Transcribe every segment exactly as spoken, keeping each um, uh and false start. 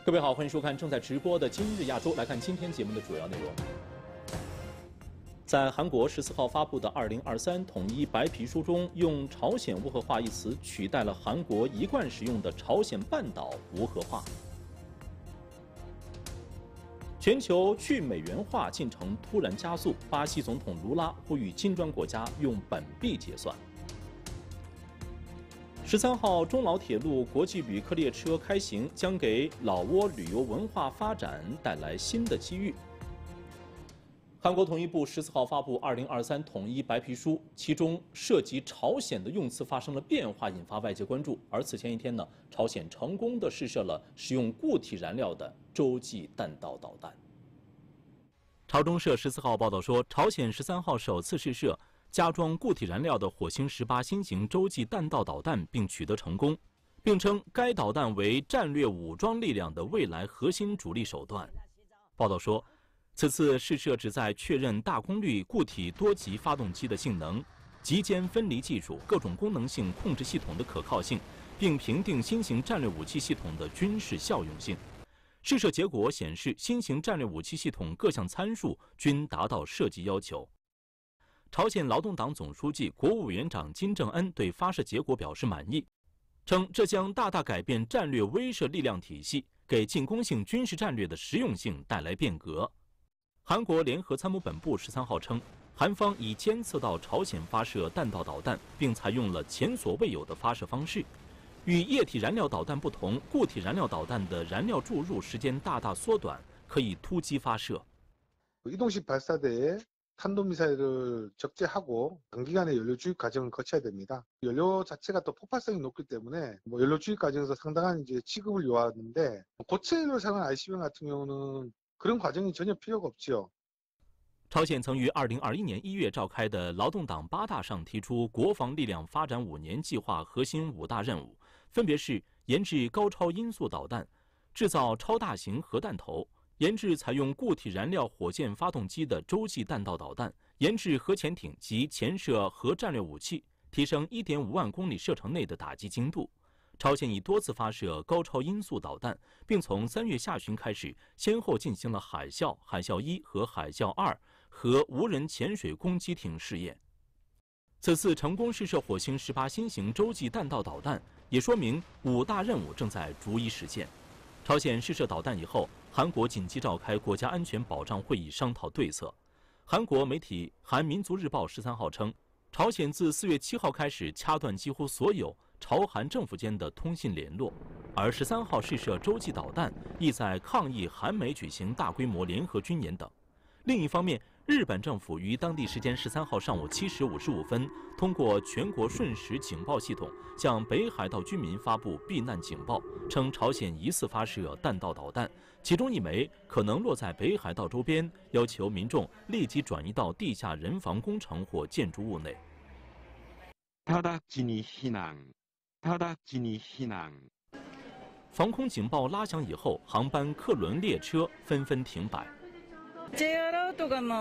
各位好，欢迎收看正在直播的《今日亚洲》。来看今天节目的主要内容。在韩国十四号发布的二零二三统一白皮书中，用“朝鲜无核化”一词取代了韩国一贯使用的“朝鲜半岛无核化”。全球去美元化进程突然加速，巴西总统卢拉呼吁金砖国家用本币结算。十三号，中老铁路国际旅客列车开行，将给老挝旅游文化发展带来新的机遇。韩国统一部十四号发布二零二三统一白皮书，其中涉及朝鲜的用词发生了变化，引发外界关注。而此前一天呢，朝鲜成功地试射了使用固体燃料的洲际弹道导弹。朝中社十四号报道说，朝鲜十三号首次试射加装固体燃料的火星十八新型洲际弹道导弹，并取得成功，并称该导弹为战略武装力量的未来核心主力手段。报道说，此次试射旨在确认大功率固体多级发动机的性能、极间分离技术、各种功能性控制系统的可靠性，并评定新型战略武器系统的军事效用性。试射结果显示，新型战略武器系统各项参数均达到设计要求。朝鲜劳动党总书记、国务委员长金正恩对发射结果表示满意，称这将大大改变战略威慑力量体系，给进攻性军事战略的实用性带来变革。韩国联合参谋本部十三号称，韩方已监测到朝鲜发射弹道导弹，并采用了前所未有的发射方式。与液体燃料导弹不同，固体燃料导弹的燃料注入时间大大缩短，可以突击发射。 이동식 발사대에 탄도미사일을 적재하고 단기간에 연료 주입 과정을 거쳐야 됩니다. 연료 자체가 또 폭발성이 높기 때문에 뭐 연료 주입 과정에서 상당한 이제 취급을 요하는데 고체 연료를 사용한 아이씨비엠 같은 경우는 그런 과정이 전혀 필요가 없지요. 朝鲜曾于二零二一年一月召开的劳动党八大上提出国防力量发展五年计划核心五大任务，分别是研制高超音速导弹、制造超大型核弹头。 研制采用固体燃料火箭发动机的洲际弹道导弹，研制核潜艇及潜射核战略武器，提升 一点五万公里射程内的打击精度。朝鲜已多次发射高超音速导弹，并从三月下旬开始，先后进行了海啸、海啸一和海啸二和无人潜水攻击艇试验。此次成功试射火星十八新型洲际弹道导弹，也说明五大任务正在逐一实现。朝鲜试射导弹以后， 韩国紧急召开国家安全保障会议商讨对策。韩国媒体《韩民族日报》十三号称，朝鲜自四月七号开始掐断几乎所有朝韩政府间的通信联络，而十三号试射洲际导弹，意在抗议韩美举行大规模联合军演等。另一方面，日本政府于当地时间十三号上午七时五十五分，通过全国瞬时警报系统向北海道居民发布避难警报，称朝鲜疑似发射弹道导弹。 其中一枚可能落在北海道周边，要求民众立即转移到地下人防工程或建筑物内。 直ちに避難，直ちに避難。 防空警報拉響以後，航班客輪列車紛紛停擺。 J アラートが鳴って、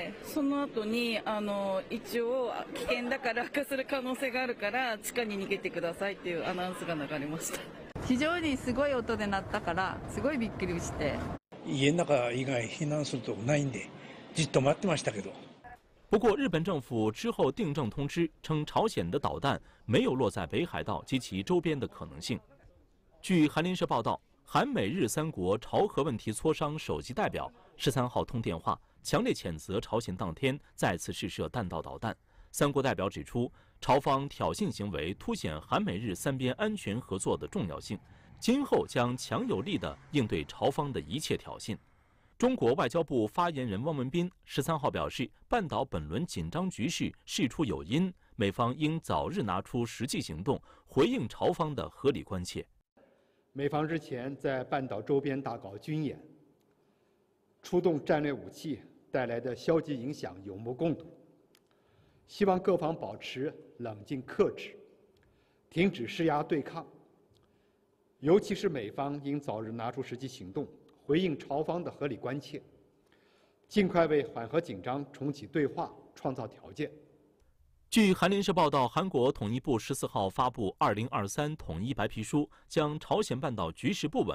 その後にあの一応危険だから落下する可能性があるから地下に逃げてくださいっていうアナウンスが流れました。 非常にすごい音で鳴ったからすごいびっくりして。 家の中以外避難するとこないんで、じっと待ってましたけど。 不过，日本政府之后订正通知称，朝鲜的导弹没有落在北海道及其周边的可能性。据韩联社报道，韩美日三国朝核问题磋商首席代表十三号通电话，强烈谴责朝鲜当天再次试射弹道导弹。三国代表指出， 朝方挑衅行为凸显韩美日三边安全合作的重要性，今后将强有力地应对朝方的一切挑衅。中国外交部发言人汪文斌十三号表示，半岛本轮紧张局势事出有因，美方应早日拿出实际行动，回应朝方的合理关切。 美方日前在半岛周边大搞军演，出动战略武器带来的消极影响有目共睹。 希望各方保持冷静克制，停止施压对抗。尤其是美方应早日拿出实际行动，回应朝方的合理关切，尽快为缓和紧张、重启对话创造条件。 据韩联社报道，韩国统一部十四号发布《二零二三统一白皮书》，将朝鲜半岛局势不稳、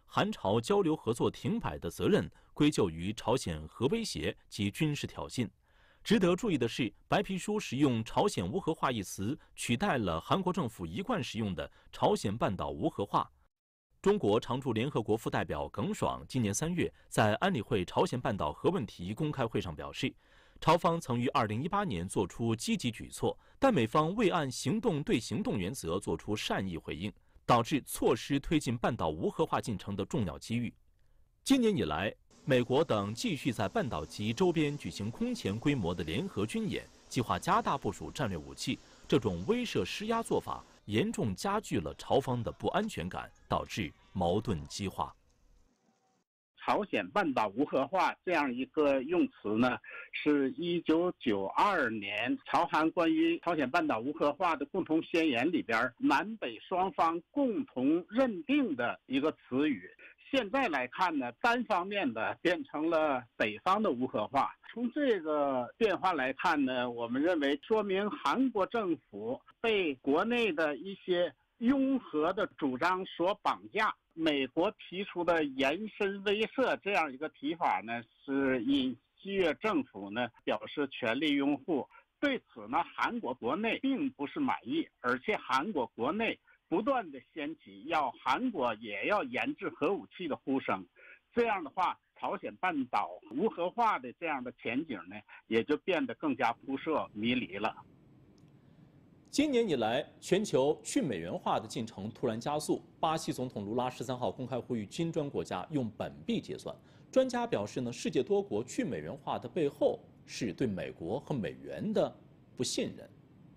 韩朝交流合作停摆的责任归咎于朝鲜核威胁及军事挑衅。值得注意的是，白皮书使用“朝鲜无核化”一词，取代了韩国政府一贯使用的“朝鲜半岛无核化”。中国常驻联合国副代表耿爽今年三月在安理会朝鲜半岛核问题公开会上表示，朝方曾于二零一八年做出积极举措，但美方未按行动对行动原则做出善意回应，导致错失推进半岛无核化进程的重要机遇。今年以来，美国等继续在半岛及周边举行空前规模的联合军演，计划加大部署战略武器。这种威慑施压做法严重加剧了朝方的不安全感，导致矛盾激化。 朝鲜半岛无核化这样一个用词呢，是一九九二年朝韩关于朝鲜半岛无核化的共同宣言里边南北双方共同认定的一个词语。现在来看呢，单方面的变成了北方的无核化。从这个变化来看呢，我们认为说明韩国政府被国内的一些拥核的主张所绑架。美国提出的延伸威慑这样一个提法呢，是以西越政府呢表示全力拥护。对此呢，韩国国内并不是满意，而且韩国国内不断的掀起要韩国也要研制核武器的呼声。这样的话，朝鲜半岛无核化的这样的前景呢，也就变得更加扑朔迷离了。 今年以来，全球去美元化的进程突然加速。巴西总统卢拉十三号公开呼吁金砖国家用本币结算。专家表示呢，世界多国去美元化的背后是对美国和美元的不信任。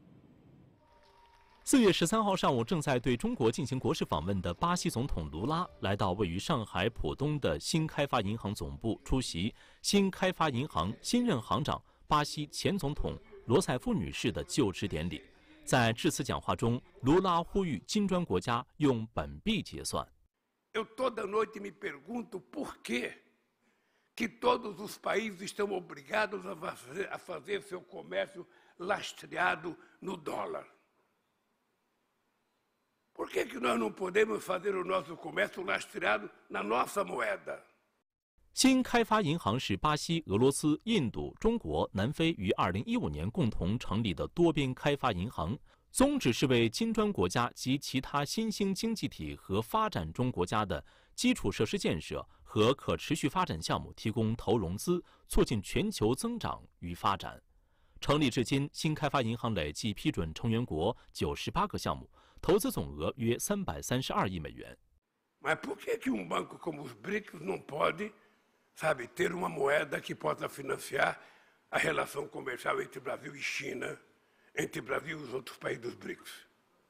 四月十三号上午，正在对中国进行国事访问的巴西总统卢拉来到位于上海浦东的新开发银行总部，出席新开发银行新任行长巴西前总统罗塞夫女士的就职典礼。在致辞讲话中，卢拉呼吁金砖国家用本币结算。 Eu toda noite me pergunto por quê que todos os países estão obrigados a fazer, a fazer seu comércio lastreado no dólar. Por que que nós não podemos fazer o nosso comércio lastreado na nossa moeda? 新开发银行是巴西、俄罗斯、印度、中国、南非于二零一五年共同成立的多边开发银行，宗旨是为金砖国家及其他新兴经济体和发展中国家的基础设施建设和可持续发展项目提供投融资，促进全球增长与发展。成立至今，新开发银行累计批准成员国九十八个项目，投资总额约三百三十二亿美元。 Mas por que que um banco como os B R I C S não pode, sabe, ter uma moeda que possa financiar a relação comercial entre Brasil e China, entre Brasil e os outros países dos B R I C S?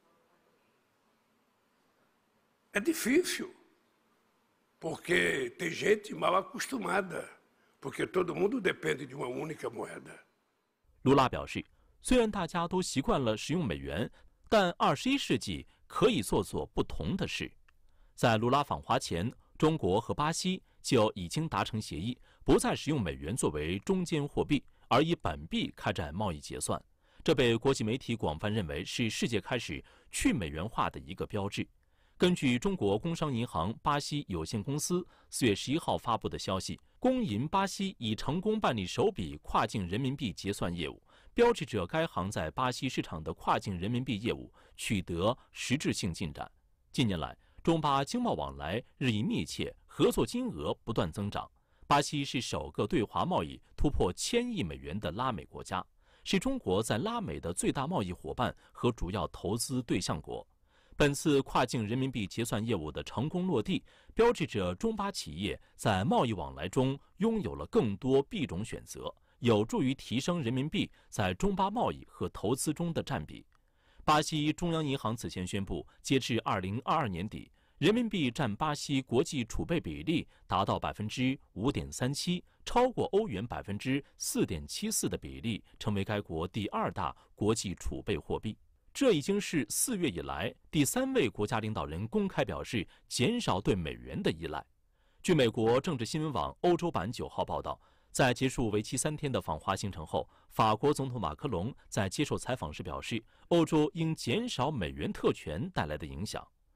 É difícil, porque tem gente mal acostumada, porque todo mundo depende de uma única moeda. 卢拉表示，虽然大家都习惯了使用美元，但二十一世纪可以做做不同的事。在卢拉访华前，中国和巴西就已经达成协议，不再使用美元作为中间货币，而以本币开展贸易结算。这被国际媒体广泛认为是世界开始去美元化的一个标志。根据中国工商银行巴西有限公司四月十一号发布的消息，工银巴西已成功办理首笔跨境人民币结算业务，标志着该行在巴西市场的跨境人民币业务取得实质性进展。近年来，中巴经贸往来日益密切，合作金额不断增长。巴西是首个对华贸易突破千亿美元的拉美国家，是中国在拉美的最大贸易伙伴和主要投资对象国。本次跨境人民币结算业务的成功落地，标志着中巴企业在贸易往来中拥有了更多币种选择，有助于提升人民币在中巴贸易和投资中的占比。巴西中央银行此前宣布，截至二零二二年底，人民币占巴西国际储备比例达到百分之五点三七，超过欧元百分之四点七四的比例，成为该国第二大国际储备货币。这已经是四月以来第三位国家领导人公开表示减少对美元的依赖。据美国政治新闻网欧洲版九号报道，在结束为期三天的访华行程后，法国总统马克龙在接受采访时表示，欧洲应减少美元特权带来的影响。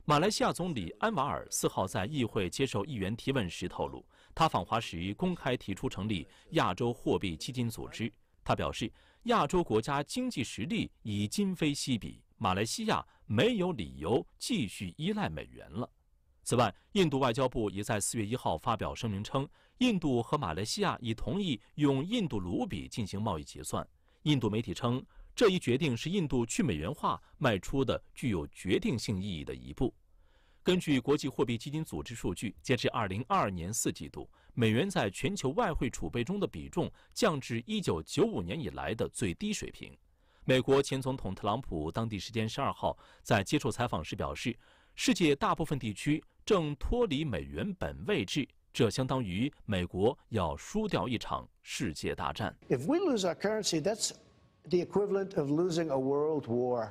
马来西亚总理安瓦尔四号在议会接受议员提问时透露，他访华时公开提出成立亚洲货币基金组织。他表示，亚洲国家经济实力已今非昔比，马来西亚没有理由继续依赖美元了。此外，印度外交部也在四月一号发表声明称，印度和马来西亚已同意用印度卢比进行贸易结算。印度媒体称，这一决定是印度去美元化迈出的具有决定性意义的一步。根据国际货币基金组织数据，截至二零二二年四季度，美元在全球外汇储备中的比重降至一九九五年以来的最低水平。美国前总统特朗普当地时间十二号在接受采访时表示，世界大部分地区正脱离美元本位制，这相当于美国要输掉一场世界大战。 If we lose our currency, that's the equivalent of losing a world war.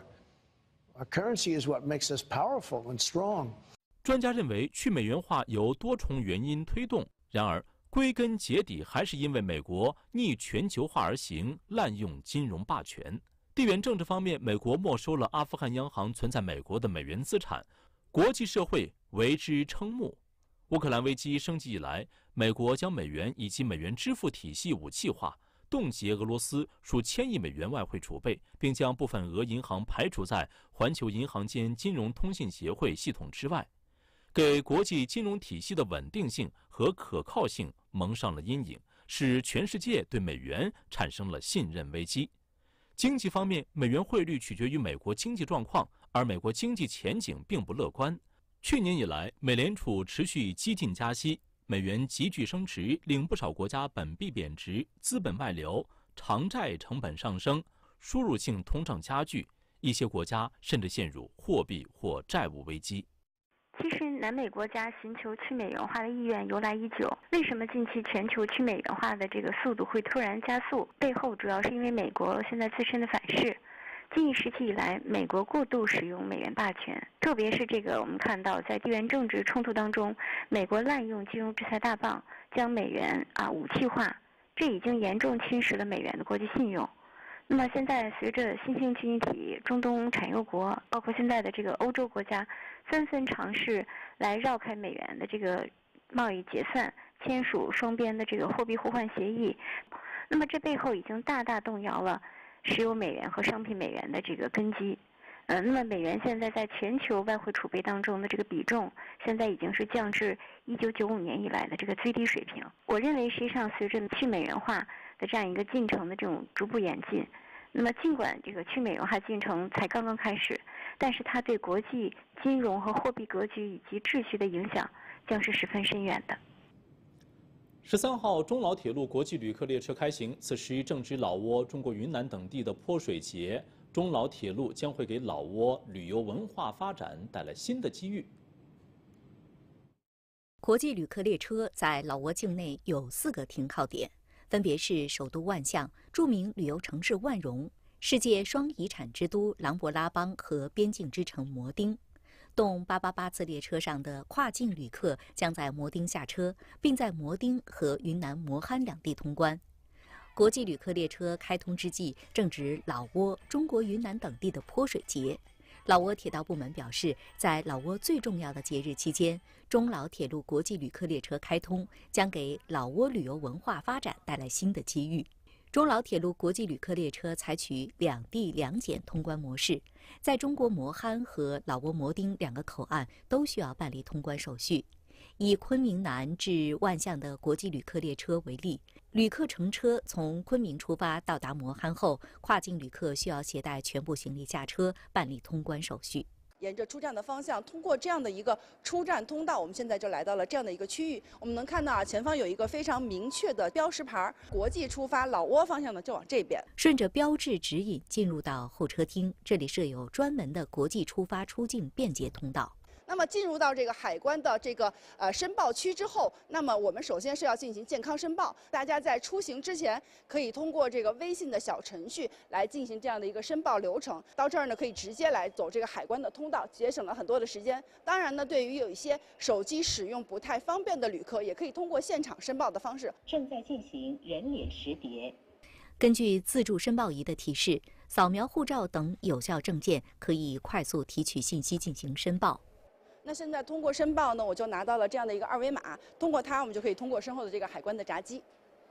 Our currency is what makes us powerful and strong. 专家认为，去美元化由多重原因推动，然而归根结底还是因为美国逆全球化而行，滥用金融霸权。地缘政治方面，美国没收了阿富汗央行存在美国的美元资产，国际社会为之瞠目。乌克兰危机升级以来，美国将美元以及美元支付体系武器化，冻结俄罗斯数千亿美元外汇储备，并将部分俄银行排除在环球银行间金融通信协会系统之外，给国际金融体系的稳定性和可靠性蒙上了阴影，使全世界对美元产生了信任危机。经济方面，美元汇率取决于美国经济状况，而美国经济前景并不乐观。去年以来，美联储持续激进加息，美元急剧升值，令不少国家本币贬值，资本外流，偿债成本上升，输入性通胀加剧，一些国家甚至陷入货币或债务危机。 其实，南美国家寻求去美元化的意愿由来已久。为什么近期全球去美元化的这个速度会突然加速？背后主要是因为美国现在自身的反噬。近一时期以来，美国过度使用美元霸权，特别是这个我们看到在地缘政治冲突当中，美国滥用金融制裁大棒，将美元啊武器化，这已经严重侵蚀了美元的国际信用。那么现在随着新兴经济体、中东产油国，包括现在的这个欧洲国家，纷纷尝试来绕开美元的这个贸易结算，签署双边的这个货币互换协议，那么这背后已经大大动摇了石油美元和商品美元的这个根基。呃，那么美元现在在全球外汇储备当中的这个比重，现在已经是降至一九九五年以来的这个最低水平。我认为，实际上随着去美元化的这样一个进程的这种逐步演进，那么尽管这个去美元化进程才刚刚开始，但是它对国际金融和货币格局以及秩序的影响将是十分深远的。 十三号，中老铁路国际旅客列车开行，此时正值老挝、中国云南等地的泼水节，中老铁路将会给老挝旅游文化发展带来新的机遇。 国际旅客列车在老挝境内有四个停靠点，分别是首都万象、著名旅游城市万荣、世界双遗产之都琅勃拉邦和边境之城摩丁。动八八八次列车上的跨境旅客将在摩丁下车，并在摩丁和云南摩憨两地通关。国际旅客列车开通之际，正值老挝、中国云南等地的泼水节。老挝铁道部门表示，在老挝最重要的节日期间，中老铁路国际旅客列车开通，将给老挝旅游文化发展带来新的机遇。中老铁路国际旅客列车采取两地两检通关模式，在中国摩憨和老挝摩丁两个口岸都需要办理通关手续。以昆明南至万象的国际旅客列车为例，旅客乘车从昆明出发到达摩憨后，跨境旅客需要携带全部行李下车办理通关手续。 沿着出站的方向，通过这样的一个出站通道，我们现在就来到了这样的一个区域。我们能看到啊，前方有一个非常明确的标识牌，国际出发老挝方向呢就往这边。 顺着标志指引进入到候车厅，这里设有专门的国际出发出境便捷通道。 那么进入到这个海关的这个呃申报区之后，那么我们首先是要进行健康申报。大家在出行之前可以通过这个微信的小程序来进行这样的一个申报流程。到这儿呢，可以直接来走这个海关的通道，节省了很多的时间。当然呢，对于有一些手机使用不太方便的旅客，也可以通过现场申报的方式。 正在进行人脸识别。 根据自助申报仪的提示，扫描护照等有效证件可以快速提取信息进行申报。 那现在通过申报呢，我就拿到了这样的一个二维码，通过它我们就可以通过身后的这个海关的闸机。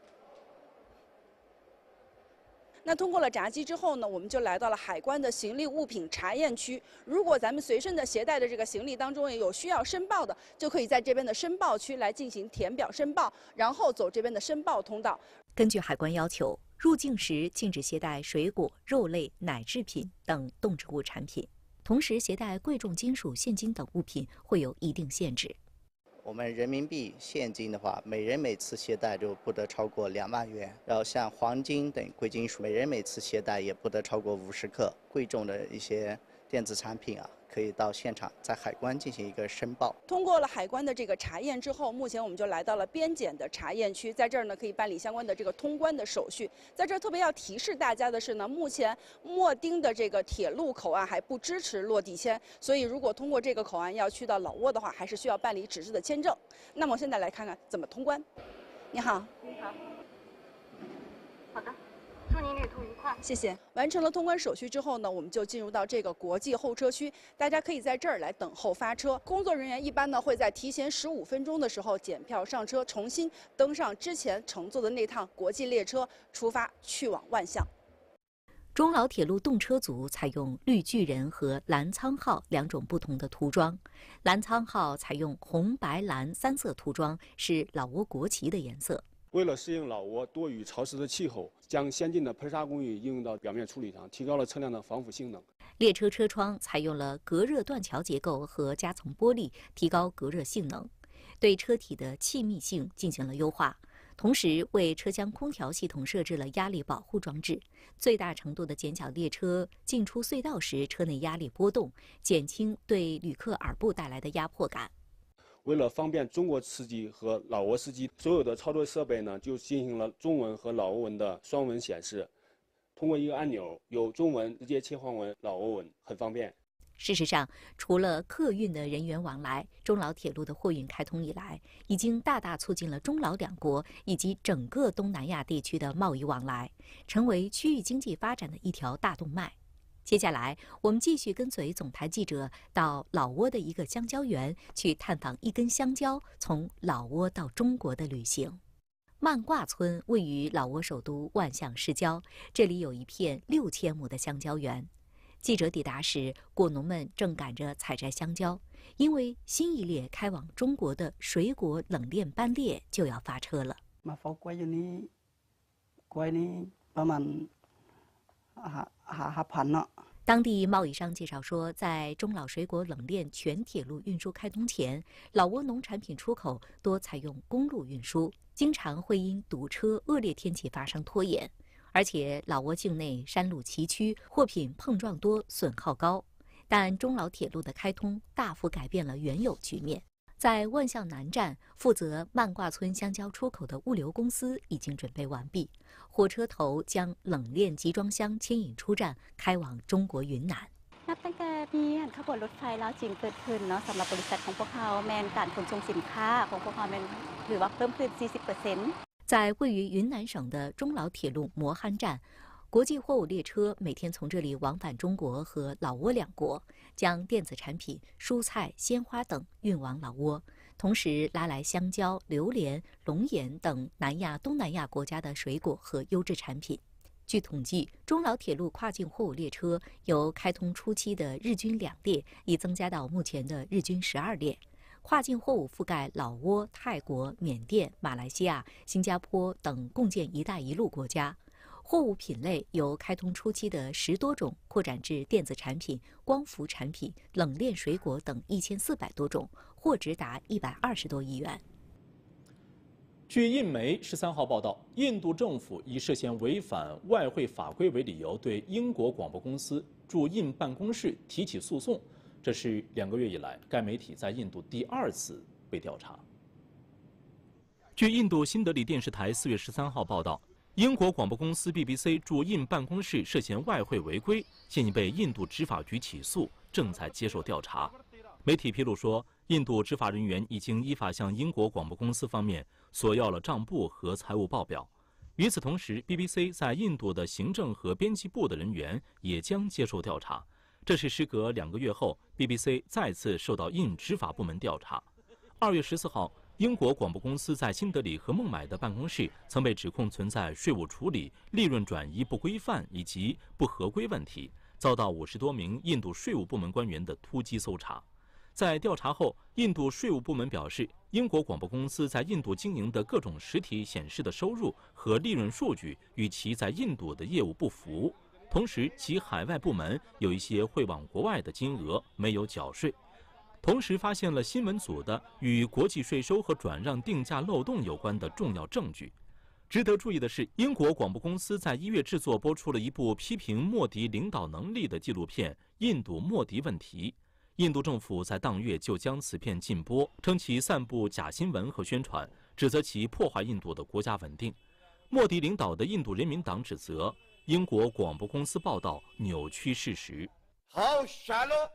那通过了闸机之后呢，我们就来到了海关的行李物品查验区。如果咱们随身的携带的这个行李当中也有需要申报的，就可以在这边的申报区来进行填表申报，然后走这边的申报通道。 根据海关要求，入境时禁止携带水果、肉类、奶制品等动植物产品。同时，携带贵重金属、现金等物品会有一定限制。 我们人民币现金的话，每人每次携带就不得超过两万元。然后像黄金等贵金属，每人每次携带也不得超过五十克。贵重的一些电子产品啊，可以到现场在海关进行一个申报。 通过了海关的这个查验之后，目前我们就来到了边检的查验区，在这儿呢可以办理相关的这个通关的手续。在这儿特别要提示大家的是呢，目前莫丁的这个铁路口岸还不支持落地签，所以如果通过这个口岸要去到老挝的话，还是需要办理纸质的签证。那么我现在来看看怎么通关。你好， 你好，好的。祝您旅途愉快， 谢谢。完成了通关手续之后呢，我们就进入到这个国际候车区，大家可以在这儿来等候发车。工作人员一般呢会在提前十五分钟的时候检票上车，重新登上之前乘坐的那趟国际列车，出发去往万象。 中老铁路动车组采用绿巨人和蓝苍号两种不同的涂装，蓝苍号采用红、白、蓝三色涂装，是老挝国旗的颜色。 为了适应老挝多雨潮湿的气候，将先进的喷砂工艺应用到表面处理上，提高了车辆的防腐性能。 列车车窗采用了隔热断桥结构和夹层玻璃，提高隔热性能，对车体的气密性进行了优化，同时为车厢空调系统设置了压力保护装置，最大程度地减小列车进出隧道时车内压力波动，减轻对旅客耳部带来的压迫感。 为了方便中国司机和老挝司机，所有的操作设备呢就进行了中文和老挝文的双文显示，通过一个按钮，有中文直接切换为老挝文，很方便。 事实上，除了客运的人员往来，中老铁路的货运开通以来，已经大大促进了中老两国以及整个东南亚地区的贸易往来，成为区域经济发展的一条大动脉。接下来，我们继续跟随总台记者到老挝的一个香蕉园，去探访一根香蕉从老挝到中国的旅行。曼挂村位于老挝首都万象市郊，这里有一片六千亩的香蕉园。记者抵达时，果农们正赶着采摘香蕉，因为新一列开往中国的水果冷链班列就要发车了。 มาเฝ้ากล้วยอยู่นี่กล้วยนี่ประมาณห้าห้าพันเนาะ。 当地贸易商介绍说，在中老水果冷链全铁路运输开通前，老挝农产品出口多采用公路运输，经常会因堵车、恶劣天气发生拖延。而且老挝境内山路崎岖，货品碰撞多，损耗高。但中老铁路的开通大幅改变了原有局面。在万象南站，负责曼挂村香蕉出口的物流公司已经准备完毕，火车头将冷链集装箱牵引出站，开往中国云南。 นับตั้งแต่มีขบวนรถไฟแล้วจริงเกิดขึ้นเนาะสำหรับบริษัทของพวกเขาแมนการขนส่งสินค้าของพวกเขาแมนถือว่าเพิ่มขึ้น สี่สิบเปอร์เซ็นต์在位于云南省的中老铁路磨憨站，国际货物列车每天从这里往返中国和老挝两国，将电子产品、蔬菜、鲜花等运往老挝，同时拉来香蕉、榴莲、龙眼等南亚、东南亚国家的水果和优质产品。据统计，中老铁路跨境货物列车由开通初期的日均两列，已增加到目前的日均十二列。跨境货物覆盖老挝、泰国、缅甸、马来西亚、新加坡等共建“一带一路”国家。货物品类由开通初期的十多种扩展至电子产品、光伏产品、冷链水果等一千四百多种，货值达一百二十多亿元。 据印媒十三号报道，印度政府以涉嫌违反外汇法规为理由，对英国广播公司驻印办公室提起诉讼。这是两个月以来该媒体在印度第二次被调查。据印度新德里电视台四月十三号报道，英国广播公司 B B C 驻印办公室涉嫌外汇违规，现已被印度执法局起诉，正在接受调查。媒体披露说，印度执法人员已经依法向英国广播公司方面索要了账簿和财务报表。与此同时 ，B B C 在印度的行政和编辑部的人员也将接受调查。 这是时隔两个月后 ，B B C 再次受到印执法部门调查。二月十四号，英国广播公司在新德里和孟买的办公室曾被指控存在税务处理、利润转移不规范以及不合规问题，遭到五十多名印度税务部门官员的突击搜查。在调查后，印度税务部门表示，英国广播公司在印度经营的各种实体显示的收入和利润数据与其在印度的业务不符。同时，其海外部门有一些汇往国外的金额没有缴税，同时发现了新闻组的与国际税收和转让定价漏洞有关的重要证据。值得注意的是，英国广播公司在一月制作播出了一部批评莫迪领导能力的纪录片《印度莫迪问题》。印度政府在当月就将此片禁播，称其散布假新闻和宣传，指责其破坏印度的国家稳定。莫迪领导的印度人民党指责英国广播公司报道扭曲事实。 How shallow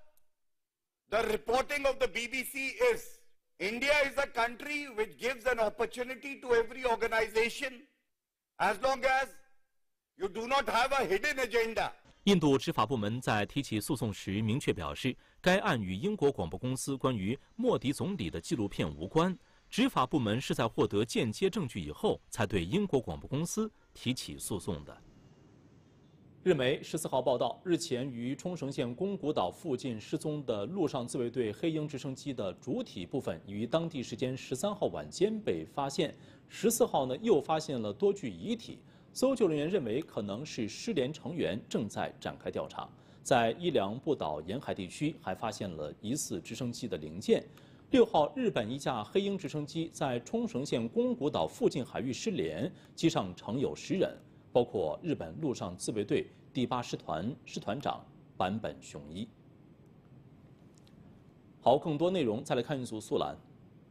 the reporting of the B B C is. India is a country which gives an opportunity to every organization as long as you do not have a hidden agenda. 印度执法部门在提起诉讼时明确表示，该案与英国广播公司关于莫迪总理的纪录片无关。执法部门是在获得间接证据以后，才对英国广播公司提起诉讼的。日媒十四号报道，日前于冲绳县宫古岛附近失踪的陆上自卫队黑鹰直升机的主体部分，于当地时间十三号晚间被发现。十四号呢，又发现了多具遗体。搜救人员认为可能是失联成员，正在展开调查。在伊良部岛沿海地区还发现了疑似直升机的零件。六号，日本一架黑鹰直升机在冲绳县宫古岛附近海域失联，机上乘有十人，包括日本陆上自卫队第八师团师团长坂本雄一。好，更多内容再来看一组速览。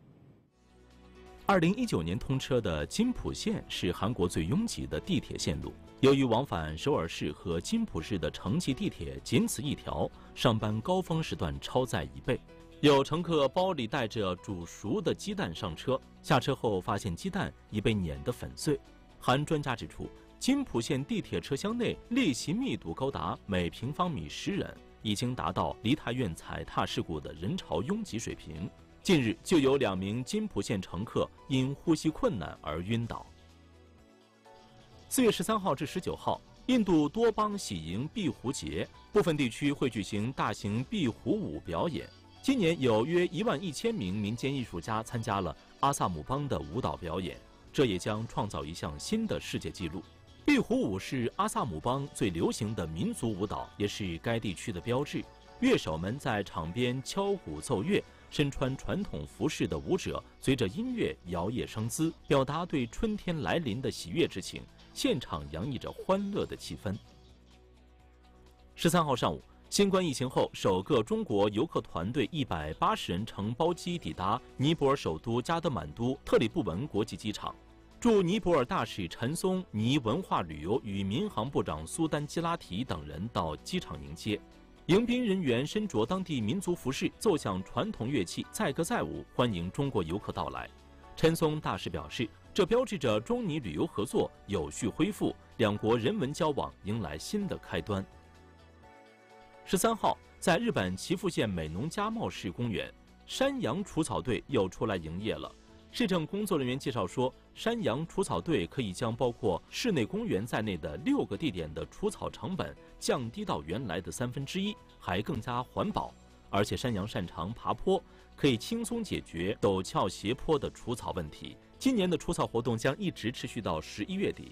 二零一九年通车的金浦线是韩国最拥挤的地铁线路。由于往返首尔市和金浦市的城际地铁仅此一条，上班高峰时段超载一倍。有乘客包里带着煮熟的鸡蛋上车，下车后发现鸡蛋已被碾得粉碎。韩专家指出，金浦线地铁车厢内列席密度高达每平方米十人，已经达到梨泰院踩踏事故的人潮拥挤水平。近日就有两名金浦线乘客因呼吸困难而晕倒。四月十三号至十九号，印度多邦喜迎壁虎节，部分地区会举行大型壁虎舞表演。今年有约一万一千名民间艺术家参加了阿萨姆邦的舞蹈表演，这也将创造一项新的世界纪录。壁虎舞是阿萨姆邦最流行的民族舞蹈，也是该地区的标志。乐手们在场边敲鼓奏乐，身穿传统服饰的舞者随着音乐摇曳生姿，表达对春天来临的喜悦之情，现场洋溢着欢乐的气氛。十三号上午，新冠疫情后首个中国游客团队一百八十人乘包机抵达尼泊尔首都加德满都特里布文国际机场。驻尼泊尔大使陈松、尼文化旅游与民航部长苏丹基拉提等人到机场迎接。迎宾人员身着当地民族服饰，奏响传统乐器，载歌载舞，欢迎中国游客到来。陈松大使表示，这标志着中尼旅游合作有序恢复，两国人文交往迎来新的开端。十三号，在日本岐阜县美浓加茂市公园，山羊除草队又出来营业了。市政工作人员介绍说，山羊除草队可以将包括室内公园在内的六个地点的除草成本降低到原来的三分之一，还更加环保。而且山羊擅长爬坡，可以轻松解决陡峭斜坡的除草问题。今年的除草活动将一直持续到十一月底。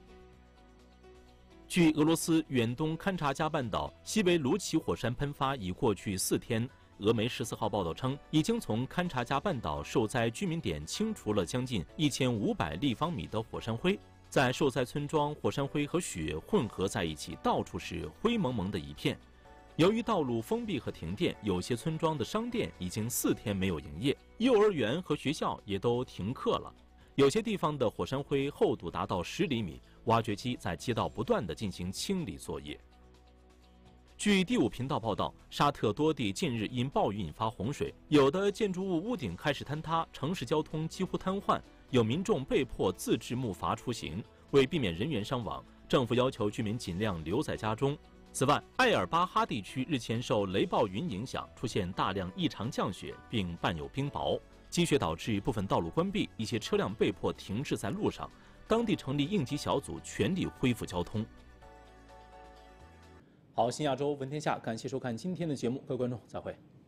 据俄罗斯远东勘察加半岛西维卢奇火山喷发已过去四天。俄媒十四号报道称，已经从勘察加半岛受灾居民点清除了将近一千五百立方米的火山灰。在受灾村庄，火山灰和雪混合在一起，到处是灰蒙蒙的一片。由于道路封闭和停电，有些村庄的商店已经四天没有营业，幼儿园和学校也都停课了。有些地方的火山灰厚度达到十厘米，挖掘机在街道不断地进行清理作业。据第五频道报道，沙特多地近日因暴雨引发洪水，有的建筑物屋顶开始坍塌，城市交通几乎瘫痪，有民众被迫自制木筏出行。为避免人员伤亡，政府要求居民尽量留在家中。 此外，埃尔巴哈地区日前受雷暴云影响，出现大量异常降雪，并伴有冰雹。积雪导致部分道路关闭，一些车辆被迫停滞在路上。当地成立应急小组，全力恢复交通。好，新亚洲闻天下，感谢收看今天的节目，各位观众，再会。